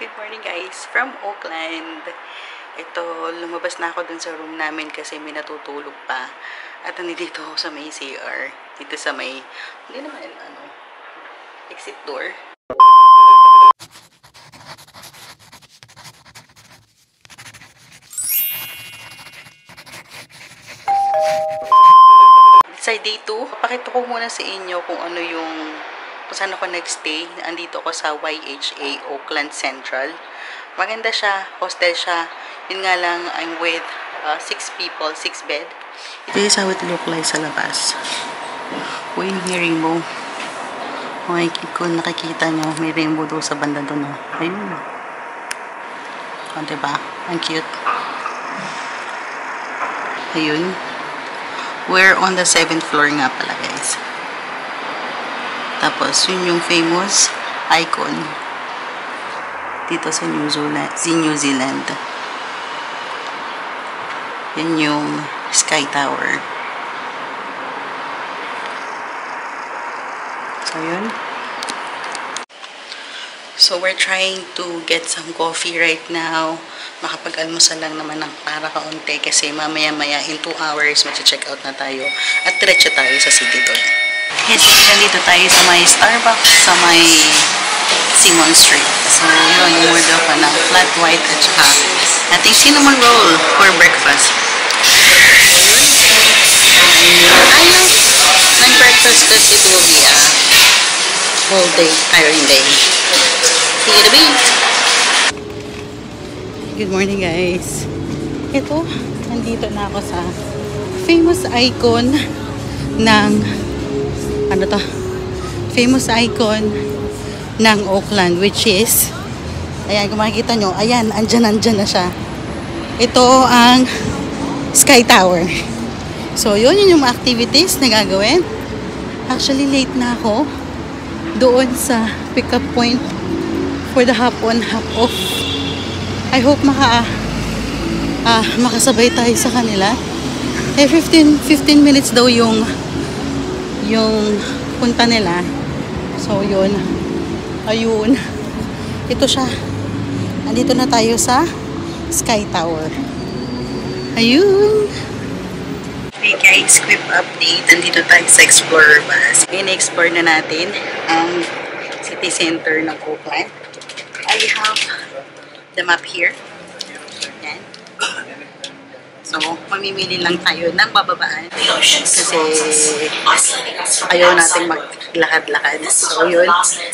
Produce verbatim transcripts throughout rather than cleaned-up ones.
Good morning guys, from Auckland. Ito, lumabas na ako dun sa room namin kasi may natutulog pa. At nandito ako sa may C R. Dito sa may, hindi naman ano, exit door. Sa day two, papakita ko muna sa inyo kung ano yung kung saan ako nagstay. Andito ako sa Y H A Auckland Central. Maganda siya, hostel siya. Yun nga lang, I'm with uh, six people, six bed. Ito is how it look like sa labas. Uy, may rainbow. Okay, kung nakikita nyo, may rainbow doon sa banda doon. Oh. Ayun. O, oh, diba? Ang cute. Ayun. We're on the seventh floor nga pala, guys. Tapos, yun yung famous icon dito sa New Zealand. New Zealand. Yan yung Sky Tower. So, yun. So, we're trying to get some coffee right now. Makapag-almusal lang naman ng para kaunti kasi mamaya-maya in two hours mag-check out na tayo at diretso tayo sa city tour. Yes, nandito tayo sa may Starbucks sa may Simon Street. So, yun, yung order ko ng flat white at saka ating cinnamon roll for breakfast. Ayos ng breakfast kasi it will be a whole day, tiring day. See you in a bit! Good morning guys. Ito, nandito na ako sa famous icon ng ano to? Famous icon ng Auckland, which is ayan, kung makikita nyo, ayan, andyan, andyan na siya. Ito ang Sky Tower. So, yun, yun yung mga activities na gagawin. Actually, late na ako doon sa pick-up point for the hop on, hop off. I hope maka ah, makasabay tayo sa kanila. Eh, fifteen, fifteen minutes daw yung yung punta nila. So, yun. Ayun. Ito siya. Andito na tayo sa Sky Tower. Ayun. Hey guys, quick update. Andito tayo sa Explorer Bus. In-explore na natin ang city center ng Auckland. I have the map here. Yan. So, mamimili lang tayo ng bababaan. Kasi ayaw natin maglakad-lakad. So, yun.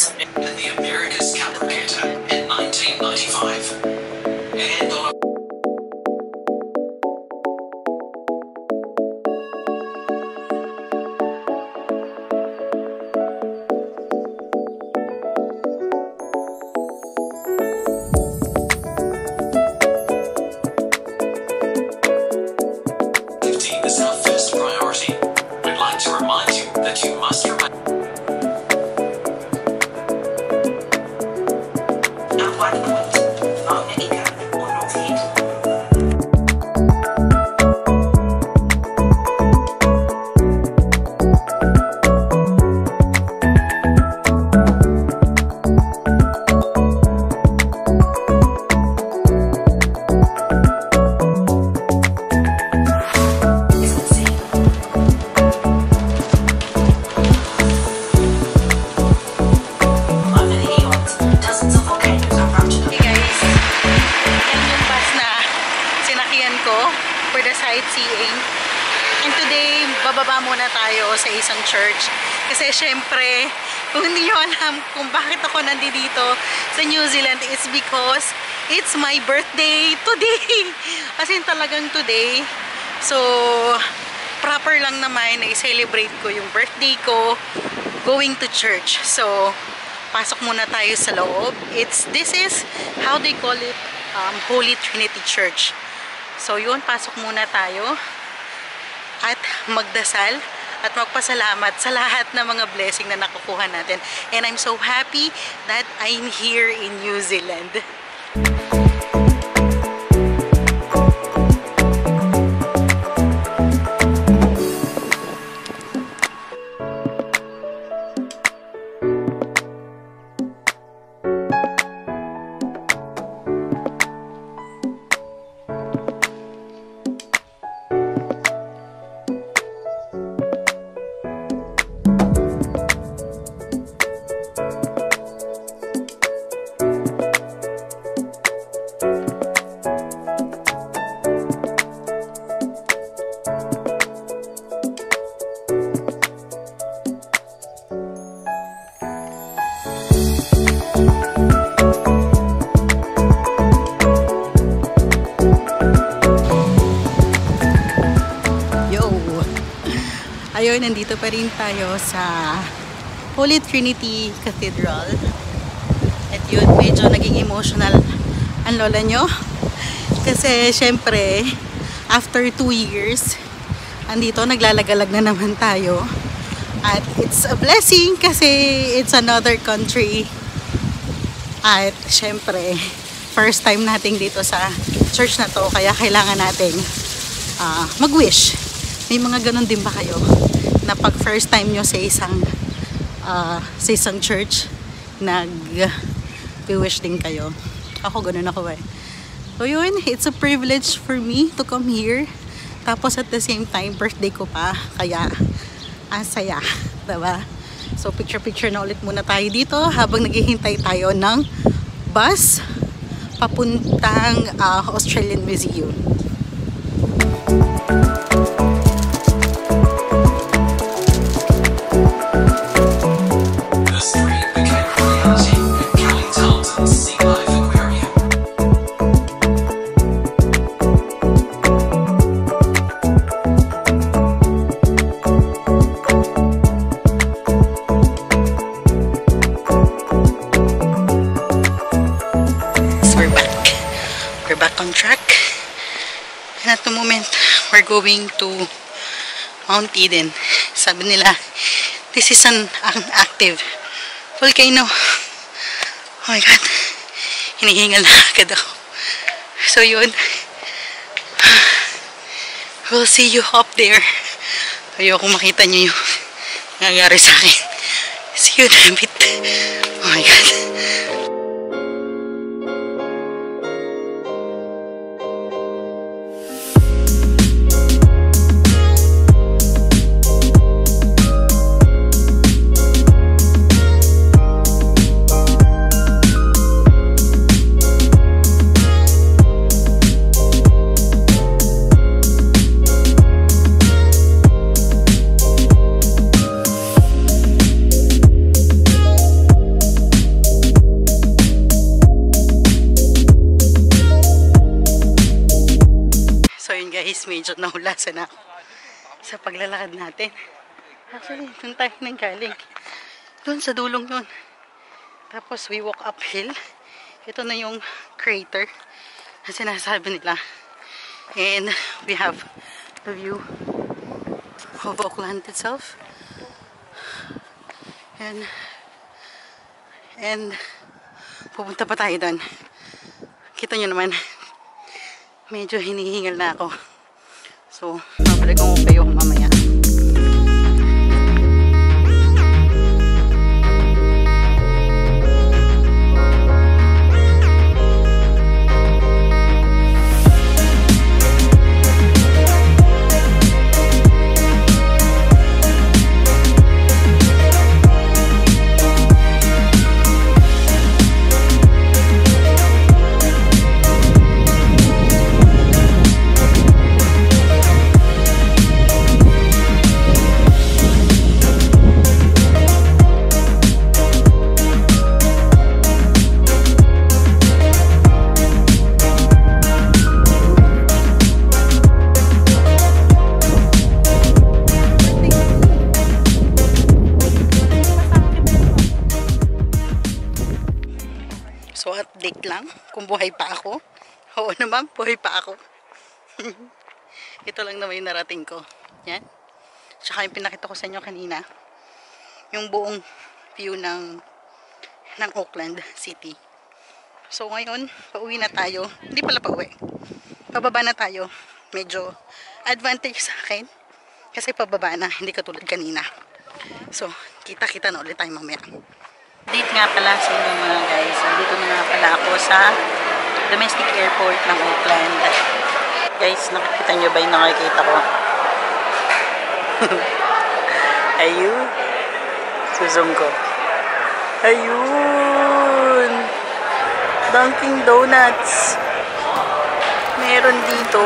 Sightseeing. And today, bababa muna tayo sa isang church. Kasi syempre, kung hindi nyo alam kung bakit ako nandito sa New Zealand, it's because it's my birthday today. As in talagang today. So, proper lang naman na i-celebrate ko yung birthday ko going to church. So, pasok muna tayo sa loob. It's, this is how they call it, um, Holy Trinity Church. So yun, pasok muna tayo at magdasal at magpasalamat sa lahat ng mga blessing na nakukuha natin. And I'm so happy that I'm here in New Zealand. nandito pa rin tayo sa Holy Trinity Cathedral. At yun, medyo naging emotional ang lola nyo. Kasi syempre, after two years, andito naglalagalag na naman tayo. At it's a blessing kasi it's another country. At syempre, first time natin dito sa church na to, kaya kailangan natin uh, mag-wish. May mga ganun din ba kayo? Na pag first time nyo sa isang uh, sa isang church, nag-wish din kayo. Ako ganun ako eh. So yun, it's a privilege for me to come here. Tapos at the same time, birthday ko pa. Kaya, ang saya. Diba? So picture-picture na ulit muna tayo dito habang naghihintay tayo ng bus papuntang uh, Australian Museum. On track, and at the moment we're going to Mount Eden. Sabi nila this is an, an active volcano. Oh my god, hinihingal na agad ako. So yun, we'll see you up there. Ayokong makita nyo yung nangyayari sa akin. See you in a bit. Oh my god. Medyo nahulasan ako sa paglalakad natin. Actually, doon tayo nang galing. Doon sa dulong yun. Tapos we walk uphill. Ito na yung crater na sinasabi nila. And we have the view of Auckland itself. And and pupunta pa tayo doon. Kita nyo naman, medyo hinihingal na ako. So, mabalik ko kayo mamaya. So, update lang kung buhay pa ako. Oo naman, buhay pa ako. Ito lang naman yung narating ko. Yan. Tsaka yung pinakita ko sa inyo kanina. Yung buong view ng, ng Auckland City. So, ngayon, pauwi na tayo. Hindi pala pauwi. Pababa na tayo. Medyo advantage sa akin. Kasi pababa na, hindi katulad kanina. So, kita-kita na ulit tayo mamaya. Update nga pala sa inyo mga guys. Dito na nga pala ako sa domestic airport ng Auckland. Guys, nakikita nyo ba yung nakikita ko? Ayun. Susong ko. Ayun. Dunkin' Donuts. Meron dito.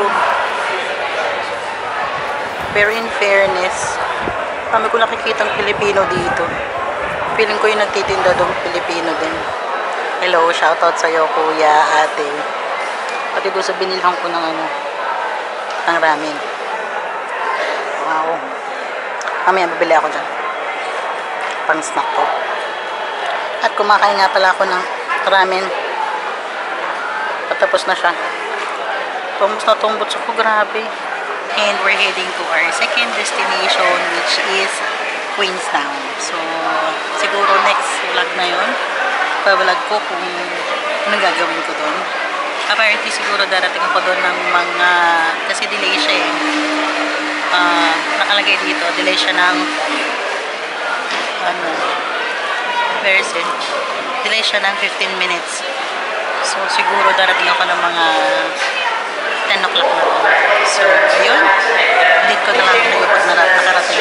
Pero in fairness, kami ko nakikita ang Pilipino dito. Feeling ko yung nagtitinda doon Pilipino din. Hello, shoutout sa'yo kuya, ate. Pati doon sa binilhan ko ng ano, ng ramen. Wow. Mamaya bibili ako dyan. Pang snack ko. At kumakain nga pala ako ng ramen. Patapos na siya. Pumus na tong butso ko, grabe. And we're heading to our second destination, which is Queenstown. So, siguro next vlog na yun. Pa-vlog ko kung anong gagawin ko doon. Apparently, siguro darating ako doon ng mga, kasi delay siya eh. Uh, nakalagay dito, delay siya ng, ano, where is it? Delay siya ng fifteen minutes. So, siguro darating ako ng mga ten o'clock na doon. So, yun. Dito ko na lang kayo pag nakarating